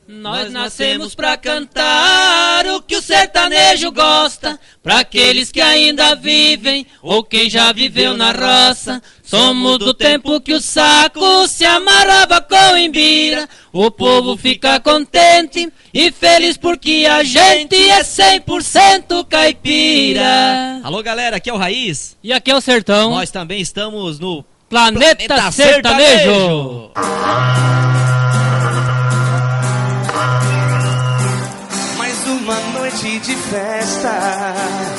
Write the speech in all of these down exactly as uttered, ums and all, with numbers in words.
Nós nascemos pra cantar o que o sertanejo gosta, pra aqueles que ainda vivem ou quem já viveu na roça. Somos do tempo que o saco se amarrava com imbira, o povo fica contente e feliz porque a gente é cem por cento caipira. Alô galera, aqui é o Raiz. E aqui é o Sertão. Nós também estamos no Planeta, Planeta Sertanejo. Sertanejo. Uma noite de festa,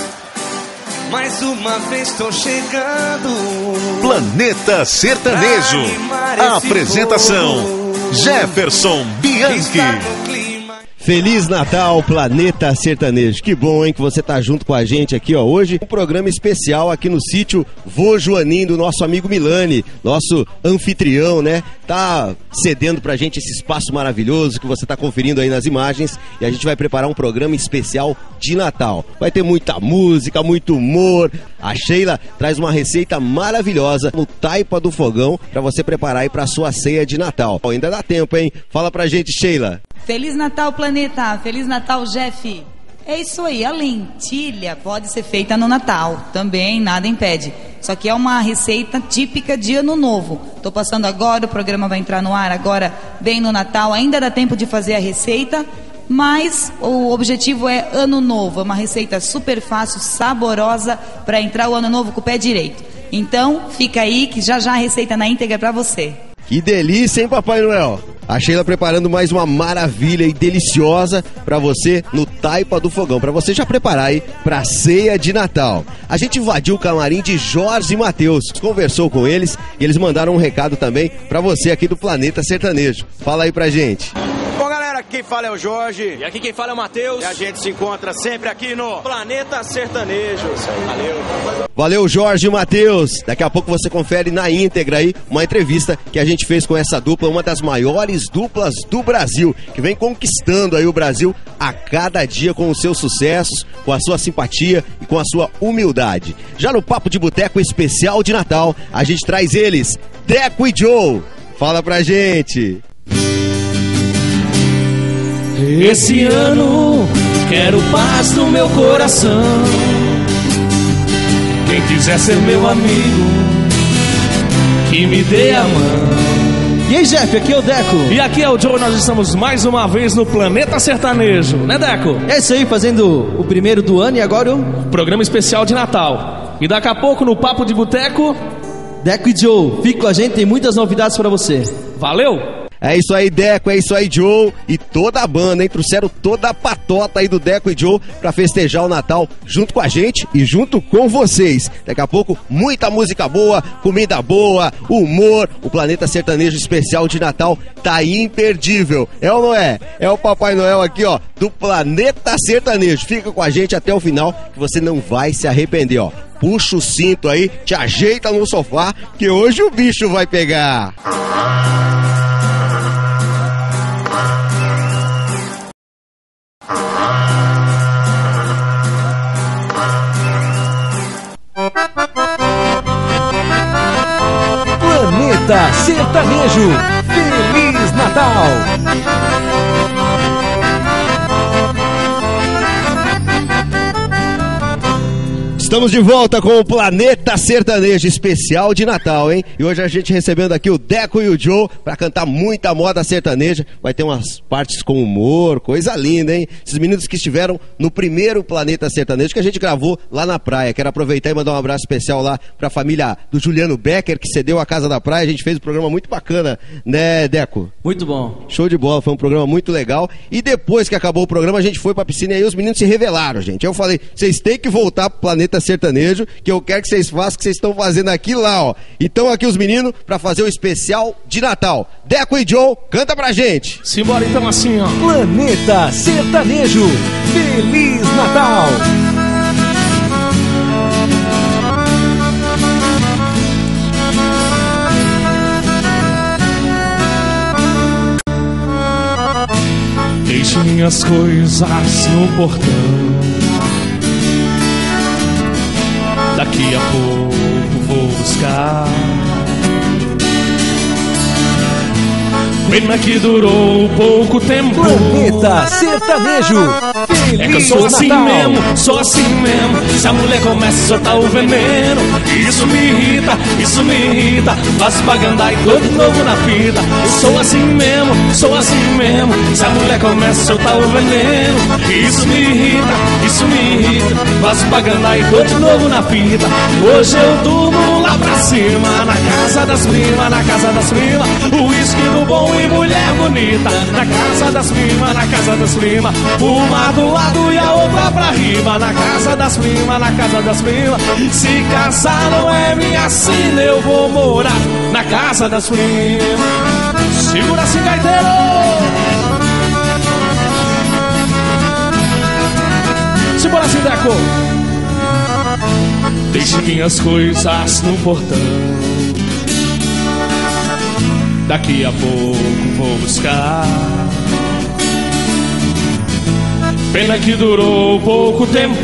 mais uma vez tô chegando. Planeta Sertanejo. A apresentação Jefferson Bianchi. Feliz Natal, Planeta Sertanejo. Que bom, hein, que você tá junto com a gente aqui, ó. Hoje, um programa especial aqui no sítio Vô Joanim, do nosso amigo Milani, nosso anfitrião, né? Tá cedendo pra gente esse espaço maravilhoso que você tá conferindo aí nas imagens. E a gente vai preparar um programa especial de Natal. Vai ter muita música, muito humor. A Sheila traz uma receita maravilhosa no Taipa do Fogão pra você preparar aí pra sua ceia de Natal. Ainda dá tempo, hein? Fala pra gente, Sheila. Feliz Natal, Planeta! Feliz Natal, Jeff! É isso aí, a lentilha pode ser feita no Natal, também nada impede. Só que é uma receita típica de Ano Novo. Tô passando agora, o programa vai entrar no ar agora, bem no Natal, ainda dá tempo de fazer a receita, mas o objetivo é Ano Novo, é uma receita super fácil, saborosa, para entrar o Ano Novo com o pé direito. Então, fica aí que já já a receita na íntegra para você. Que delícia, hein, Papai Noel? A Sheila preparando mais uma maravilha e deliciosa pra você no Taipa do Fogão, pra você já preparar aí pra ceia de Natal. A gente invadiu o camarim de Jorge e Matheus, conversou com eles e eles mandaram um recado também pra você aqui do Planeta Sertanejo. Fala aí pra gente. Bom, galera, aqui quem fala é o Jorge. E aqui quem fala é o Matheus. E a gente se encontra sempre aqui no Planeta Sertanejo. Isso aí. Valeu. Valeu, Jorge e Matheus. Daqui a pouco você confere na íntegra aí uma entrevista que a gente fez com essa dupla, uma das maiores duplas do Brasil, que vem conquistando aí o Brasil a cada dia com os seus sucessos, com a sua simpatia e com a sua humildade. Já no Papo de Boteco especial de Natal, a gente traz eles, Deco e Joe. Fala pra gente. Esse ano quero paz no meu coração. Quem quiser ser meu amigo, que me dê a mão. E aí, Jeff, aqui é o Deco. E aqui é o Joe, nós estamos mais uma vez no Planeta Sertanejo, né, Deco? É isso aí, fazendo o primeiro do ano e agora o programa especial de Natal. E daqui a pouco no Papo de Boteco, Deco e Joe, fique com a gente, tem muitas novidades pra você. Valeu! É isso aí, Deco, é isso aí, Joe. E toda a banda, hein? Trouxeram toda a patota aí do Deco e Joe pra festejar o Natal junto com a gente e junto com vocês. Daqui a pouco, muita música boa, comida boa, humor. O Planeta Sertanejo especial de Natal tá imperdível. É ou não é? É o Papai Noel aqui, ó, do Planeta Sertanejo. Fica com a gente até o final que você não vai se arrepender, ó. Puxa o cinto aí, te ajeita no sofá que hoje o bicho vai pegar. Planeta Sertanejo, Feliz Natal! Estamos de volta com o Planeta Sertanejo especial de Natal, hein? E hoje a gente recebendo aqui o Deco e o Joe pra cantar muita moda sertaneja. Vai ter umas partes com humor, coisa linda, hein? Esses meninos que estiveram no primeiro Planeta Sertanejo que a gente gravou lá na praia. Quero aproveitar e mandar um abraço especial lá pra família do Juliano Becker, que cedeu a casa da praia. A gente fez um programa muito bacana, né, Deco? Muito bom. Show de bola, foi um programa muito legal. E depois que acabou o programa, a gente foi pra piscina e aí os meninos se revelaram, gente. Eu falei, vocês têm que voltar pro Planeta Sertanejo, que eu quero que vocês façam o que vocês estão fazendo aqui lá, ó. Então aqui os meninos pra fazer o especial de Natal. Deco e Joe, canta pra gente. Simbora então assim, ó. Planeta Sertanejo, Feliz Natal! Deixe minhas coisas no portão. Daqui a pouco vou buscar. Pena que durou pouco tempo. Planeta Sertanejo. Feliz É que eu sou assim Natal. mesmo, sou assim mesmo. Se a mulher começa a soltar o veneno, isso me irrita, isso me irrita. Faço pagandar e tô de novo na fita. Sou assim mesmo, sou assim mesmo. Se a mulher começa a soltar o veneno, isso me irrita, isso me irrita. Faço pagandar e tô de novo na fita. Hoje eu durmo lá pra cima, na casa das primas, na casa das primas. O uísque do bom e mulher bonita. Na casa das primas, na casa das primas. Uma do lado e a outra pra rima. Na casa das primas, na casa das primas. Se casar não é minha sina, eu vou morar na casa das primas. Segura assim, gaiteiro! Simbora assim, Deco! Deixe minhas coisas no portão. Daqui a pouco vou buscar. Pena que durou pouco tempo.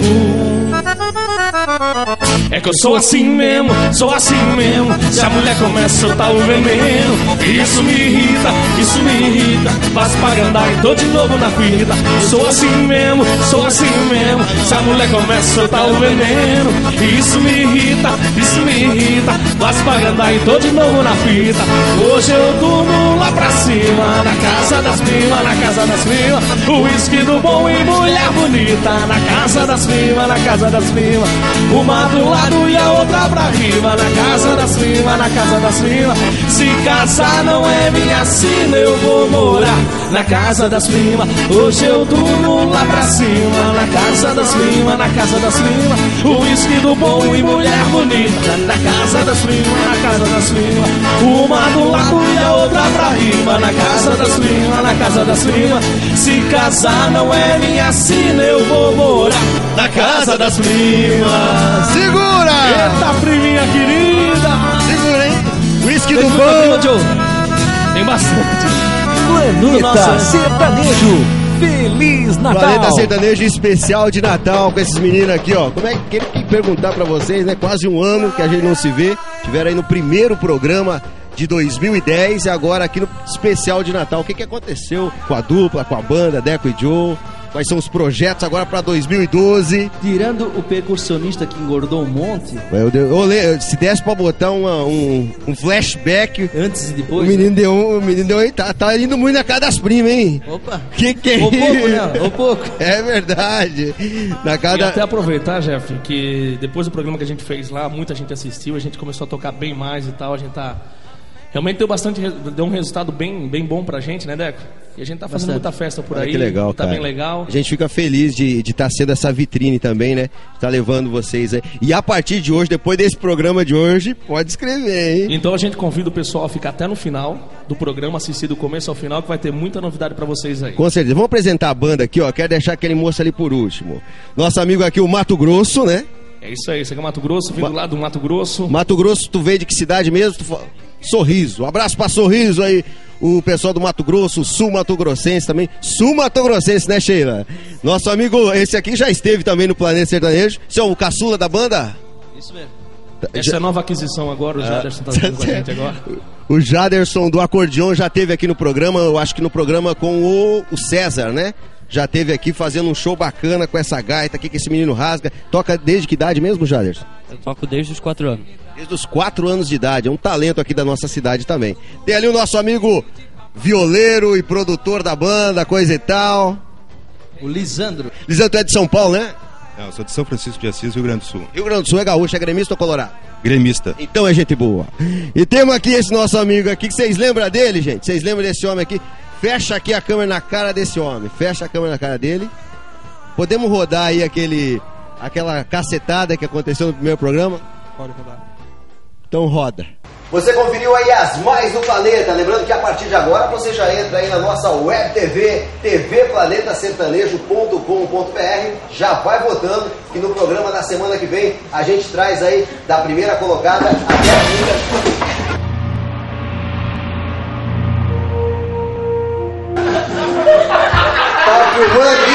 É que eu sou assim mesmo, sou assim mesmo. Se a mulher começa a soltar o veneno, isso me irrita, isso me irrita. Faço pagandar e tô de novo na fita. Sou assim mesmo, sou assim mesmo. Se a mulher começa a soltar o veneno, isso me irrita, isso me irrita. Faço pagandar e tô de novo na fita. Hoje eu durmo lá pra cima, na casa das primas, na casa das primas. O uísque do bom e mulher bonita. Na casa das primas, na casa das primas. Uma do lado e a outra pra rima. Na casa das primas, na casa das primas. Se casar não é minha sina, eu vou morar na casa das primas. Hoje eu durmo lá pra cima, na casa das primas, na casa das primas. O uísque do bom e mulher bonita. Na casa das primas, na casa das primas. Uma do lado e a outra pra rima. Na casa das primas, na casa das primas. Se casar não é minha sina, eu vou morar na casa das primas. Segura! Eita, priminha querida! Segura, hein? Whisky do Prima, bom! Joe. Tem bastante. Planeta Nossa. Sertanejo. Feliz Natal. Planeta Sertanejo especial de Natal com esses meninos aqui, ó. Como é que quero que perguntar pra vocês, né? Quase um ano que a gente não se vê. Tiveram aí no primeiro programa de dois mil e dez e agora aqui no especial de Natal. O que que aconteceu com a dupla, com a banda, Deco e Joe? Quais são os projetos agora pra dois mil e doze? Tirando o percussionista que engordou um monte, Eu, eu, eu, le- se desse pra botar uma- um, um flashback, antes e o depois. menino deu um, o menino deu, tá, tá indo muito na casa das primas, hein? Opa! Que que é Ou pouco, isso? né? Ou pouco. É verdade. Na E casa até aproveitar, Jeff, que depois do programa que a gente fez lá, muita gente assistiu, a gente começou a tocar bem mais e tal, a gente tá... Realmente deu bastante, re- deu um resultado bem, bem bom pra gente, né, Deco? E a gente tá fazendo Bastante. muita festa por Olha aí, que legal, tá cara. bem legal. A gente fica feliz de estar sendo essa vitrine também, né? Tá levando vocês aí. E a partir de hoje, depois desse programa de hoje, pode escrever, hein? Então a gente convida o pessoal a ficar até no final do programa, assistir do começo ao final, que vai ter muita novidade pra vocês aí. Com certeza. Vamos apresentar a banda aqui, ó. Quero deixar aquele moço ali por último. Nosso amigo aqui, o Mato Grosso, né? É isso aí, você que é Mato Grosso, vem do lado do Mato Grosso. Mato Grosso, tu veio de que cidade mesmo? Tu fa- Sorriso. Um abraço pra Sorriso aí. O pessoal do Mato Grosso, Sul Mato Grossense também. Sul Mato Grossense, né, Sheila? Nosso amigo, esse aqui já esteve também no Planeta Sertanejo. Esse é o caçula da banda? Isso mesmo. Essa é a nova aquisição agora, o Jaderson tá junto com a gente agora. O Jaderson do acordeon já teve aqui no programa, eu acho que no programa com o, o César, né? Já teve aqui fazendo um show bacana com essa gaita aqui que esse menino rasga. Toca desde que idade mesmo, Jaderson? Eu toco desde os quatro anos. Desde os quatro anos de idade, é um talento aqui da nossa cidade também. Tem ali o nosso amigo violeiro e produtor da banda, coisa e tal. O Lisandro. Lisandro, tu é de São Paulo, né? Não, eu sou de São Francisco de Assis, Rio Grande do Sul. Rio Grande do Sul é gaúcho, é gremista ou colorado? Gremista. Então é gente boa. E temos aqui esse nosso amigo aqui, que vocês lembram dele, gente? Vocês lembram desse homem aqui? Fecha aqui a câmera na cara desse homem. Fecha a câmera na cara dele. Podemos rodar aí aquele, aquela cacetada que aconteceu no primeiro programa? Pode rodar. Então roda. Você conferiu aí as mais do planeta. Lembrando que a partir de agora você já entra aí na nossa web T V, t v planeta sertanejo ponto com ponto b r. Já vai votando e no programa da semana que vem a gente traz aí da primeira colocada até a quinta. Tá filmando